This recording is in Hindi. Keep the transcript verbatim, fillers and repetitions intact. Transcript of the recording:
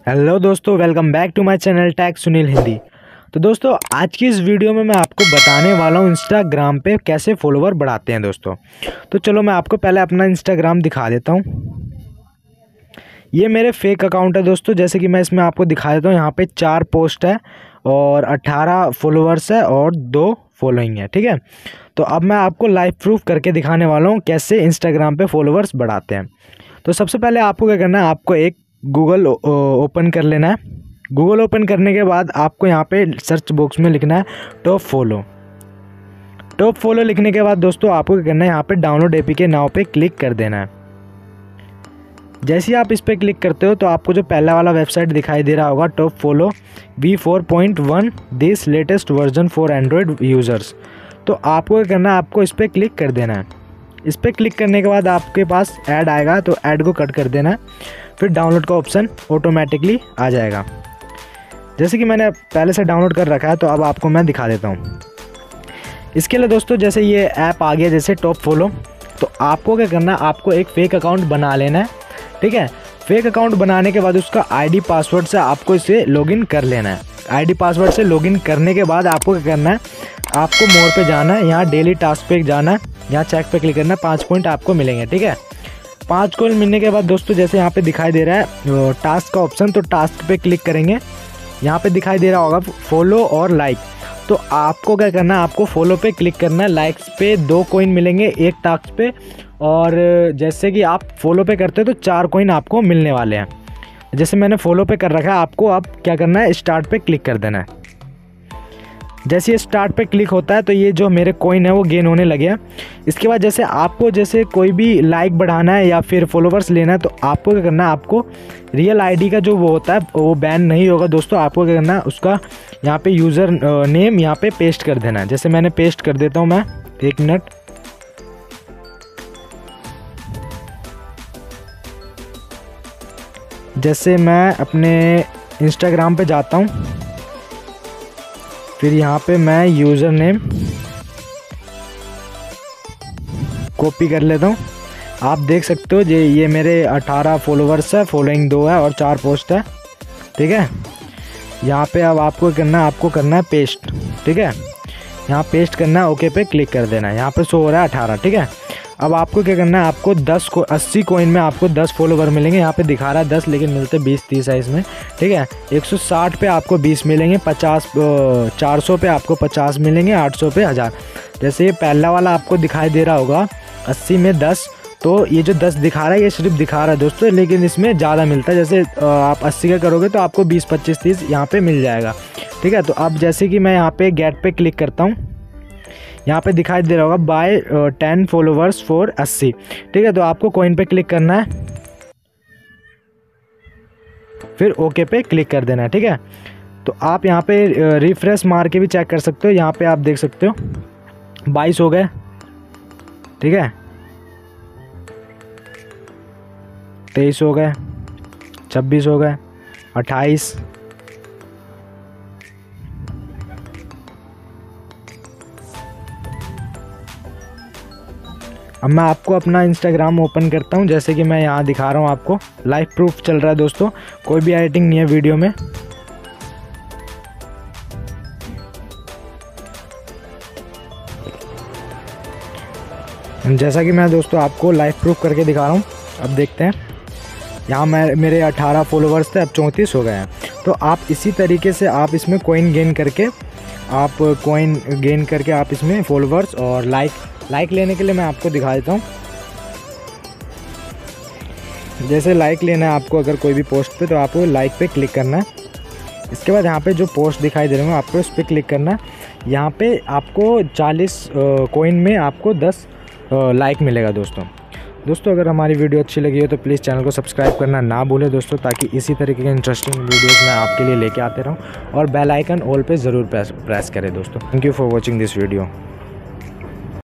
हेलो दोस्तों, welcome back to my channel tag Sunil Hindi. तो दोस्तों, आज की इस वीडियो में मैं आपको बताने वाला हूँ इंस्टाग्राम पे कैसे फॉलोवर बढ़ाते हैं दोस्तों। तो चलो मैं आपको पहले अपना इंस्टाग्राम दिखा देता हूँ। ये मेरे फेक अकाउंट है दोस्तों, जैसे कि मैं इसमें आपको दिखा देता हूँ। यहाँ पे चार पोस्ट है और अट्ठारह फॉलोवर्स है और दो फॉलोइंग है, ठीक है। तो अब मैं आपको लाइव प्रूफ करके दिखाने वाला हूँ कैसे इंस्टाग्राम पे फॉलोवर्स बढ़ाते हैं। तो सबसे पहले आपको क्या करना है, आपको एक गूगल ओपन कर लेना है। गूगल ओपन करने के बाद आपको यहाँ पे सर्च बॉक्स में लिखना है टॉप फॉलो। टॉप फॉलो लिखने के बाद दोस्तों आपको क्या करना है, यहाँ पे डाउनलोड एपीके नाउ पे क्लिक कर देना है। जैसे ही आप इस पर क्लिक करते हो तो आपको जो पहला वाला वेबसाइट दिखाई दे रहा होगा, top follow V four point one this latest version for Android users. तो आपको क्या करना है, आपको इस पर क्लिक कर देना है। इस पर क्लिक करने के बाद आपके पास ऐड आएगा, तो ऐड को कट कर देना है। फिर डाउनलोड का ऑप्शन ऑटोमेटिकली आ जाएगा। जैसे कि मैंने पहले से डाउनलोड कर रखा है, तो अब आपको मैं दिखा देता हूँ। इसके लिए दोस्तों, जैसे ये ऐप आ गया जैसे टॉप फॉलो, तो आपको क्या करना है, आपको एक फ़ेक अकाउंट बना लेना है, ठीक है। फेक अकाउंट बनाने के बाद उसका आईडी पासवर्ड से आपको इसे लॉगिन कर लेना है। आईडी पासवर्ड से लॉगिन करने के बाद आपको क्या करना है, आपको मोर पे जाना है, यहाँ डेली टास्क पे जाना है, यहाँ चेक पे क्लिक करना है, पाँच पॉइंट आपको मिलेंगे, ठीक है। पाँच कॉइन मिलने के बाद दोस्तों, जैसे यहाँ पे दिखाई दे रहा है टास्क का ऑप्शन, तो टास्क पे क्लिक करेंगे। यहाँ पे दिखाई दे रहा होगा फॉलो और लाइक, तो आपको क्या करना है, आपको फॉलो पे क्लिक करना है। लाइक्स पे दो कॉइन मिलेंगे एक टास्क पे, और जैसे कि आप फॉलो पे करते हो तो चार कॉइन आपको मिलने वाले हैं। जैसे मैंने फॉलो पे कर रखा है, आपको अब क्या करना है, स्टार्ट पे क्लिक कर देना है। जैसे ये स्टार्ट पे क्लिक होता है तो ये जो मेरे कॉइन है वो गेन होने लगे हैं। इसके बाद जैसे आपको जैसे कोई भी लाइक बढ़ाना है या फिर फॉलोवर्स लेना है, तो आपको क्या करना है, आपको रियल आईडी का जो वो होता है वो बैन नहीं होगा दोस्तों। आपको क्या करना है, उसका यहाँ पे यूज़र नेम यहाँ पे पेस्ट कर देना है। जैसे मैंने पेस्ट कर देता हूँ मैं, एक मिनट। जैसे मैं अपने इंस्टाग्राम पे जाता हूँ, फिर यहाँ पे मैं यूज़र नेम कॉपी कर लेता हूँ। आप देख सकते हो ये ये मेरे अठारह फॉलोवर्स है, फॉलोइंग दो है और चार पोस्ट है, ठीक है। यहाँ पे अब आपको करना है, आपको करना है पेस्ट, ठीक है। यहाँ पेस्ट करना है, ओके पे क्लिक कर देना है। यहाँ पे शो हो रहा है अठारह, ठीक है। अब आपको क्या करना है, आपको दस को अस्सी कॉइन में आपको दस फॉलोवर मिलेंगे। यहाँ पे दिखा रहा है दस, लेकिन मिलते बीस तीस है इसमें, ठीक है। एक सौ साठ पे आपको बीस मिलेंगे, पचास चार सौ पे आपको पचास मिलेंगे, आठ सौ पे हज़ार। जैसे ये पहला वाला आपको दिखाई दे रहा होगा अस्सी में दस, तो ये जो दस दिखा रहा है ये सिर्फ दिखा रहा है दोस्तों, लेकिन इसमें ज़्यादा मिलता है। जैसे आप अस्सी का करोगे तो आपको बीस पच्चीस तीस यहाँ पे मिल जाएगा, ठीक है। तो अब जैसे कि मैं यहाँ पे गेट पे क्लिक करता हूँ, यहाँ पे दिखाई दे रहा होगा बाय टेन फॉलोवर्स फॉर अस्सी, ठीक है। तो आपको कॉइन पे क्लिक करना है, फिर ओके पे क्लिक कर देना है, ठीक है। तो आप यहाँ पे रिफ्रेश मार के भी चेक कर सकते हो। यहाँ पे आप देख सकते हो बाईस हो गए, ठीक है, तेईस हो गए, छब्बीस हो गए, अट्ठाईस, अब मैं आपको अपना इंस्टाग्राम ओपन करता हूं। जैसे कि मैं यहाँ दिखा रहा हूँ आपको, लाइव प्रूफ चल रहा है दोस्तों, कोई भी एडिटिंग नहीं है वीडियो में। जैसा कि मैं दोस्तों आपको लाइव प्रूफ करके दिखा रहा हूँ, अब देखते हैं। यहाँ मैं मेरे अठारह फॉलोवर्स थे, अब चौंतीस हो गए हैं। तो आप इसी तरीके से आप इसमें कॉइन गेन करके आप कॉइन गेन करके आप इसमें फॉलोवर्स और लाइक लाइक लेने के लिए मैं आपको दिखा देता हूँ। जैसे लाइक लेना है आपको अगर कोई भी पोस्ट पे, तो आपको लाइक पे क्लिक करना है। इसके बाद यहाँ पे जो पोस्ट दिखाई दे रहे हैं आपको उस पर क्लिक करना है। यहाँ पे आपको चालीस कॉइन में आपको दस लाइक मिलेगा दोस्तों। दोस्तों अगर हमारी वीडियो अच्छी लगी हो तो प्लीज़ चैनल को सब्सक्राइब करना ना भूलें दोस्तों, ताकि इसी तरीके के इंटरेस्टिंग वीडियोस मैं आपके लिए लेके आते रहूँ। और बेल आइकन ऑल पे ज़रूर प्रेस प्रेस करें दोस्तों। Thank you for watching this video.